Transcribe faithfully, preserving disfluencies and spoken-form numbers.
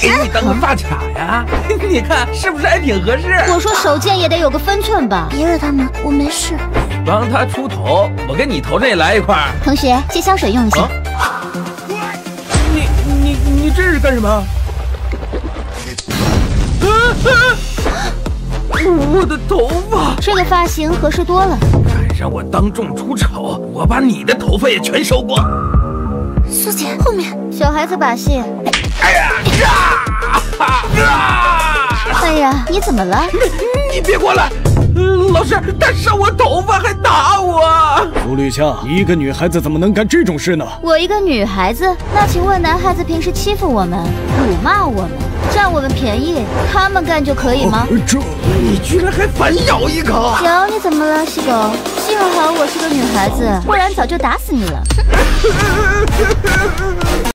给你当个发卡呀？你看是不是还挺合适？ 我说手贱也得有个分寸吧。别惹他们，我没事。 帮他出头，我跟你头上也来一块。 同学，借香水用一下。 啊、你你你这是干什么？啊啊！我的头发， 这个发型合适多了。 敢让我当众出丑，我把你的头发也全收过。 苏姐，后面小孩子把戏。 哎呀呀！啊！ 哎呀，你怎么了？ 你你别过来！老师，他烧我头发还打我！ 陆绿香，你一个女孩子怎么能干这种事呢？ 我一个女孩子，那请问男孩子平时欺负我们、辱骂我们、占我们便宜，他们干就可以吗？ 哦、这你居然还反咬一口！ 咬你怎么了，细狗？幸好我是个女孩子，不然早就打死你了。